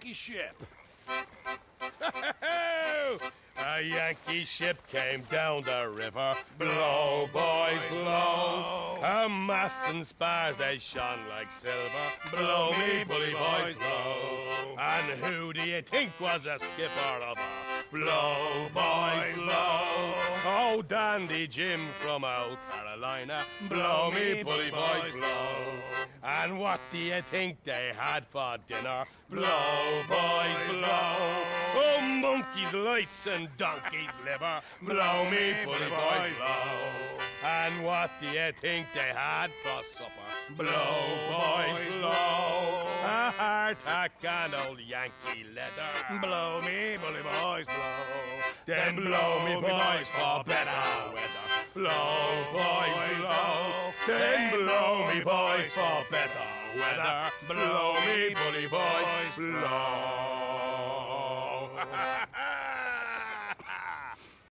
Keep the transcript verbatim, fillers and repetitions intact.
Yankee ship. A Yankee ship came down the river. Blow, boys, blow. Her masts and spars, they shone like silver. Blow me, bully boys, blow. And who do you think was a skipper of her? Blow, boys, blow. Oh, Dandy Jim from out Carolina. Blow me, bully boys, blow. And what do you think they had for dinner? Blow, boys, blow. Oh, monkeys' lights and donkeys' liver. Blow me, bully boys, blow. And what do you think they had for supper? Blow, boys, blow. A hardtack and old Yankee leather. Blow me, bully boys, blow. Then blow me, boys, for better weather. Blow, boys, blow. Then blow me, boys, for better weather. Blow me, bully boys, blow.